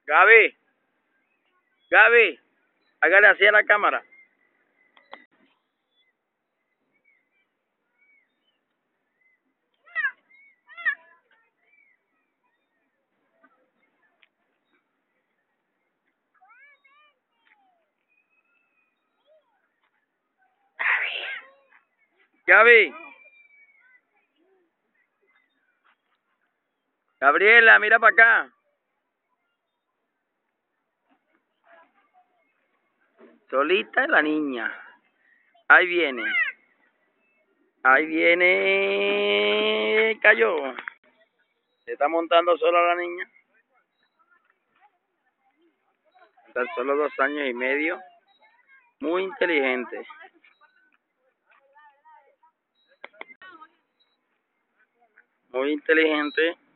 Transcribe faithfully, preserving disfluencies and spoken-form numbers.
Gaby, Gaby, hágale así a la cámara. Gaby. Gabriela, mira para acá. Solita la niña. Ahí viene. Ahí viene. Cayó. Se está montando sola la niña. Tan solo dos años y medio. Muy inteligente. Muy inteligente.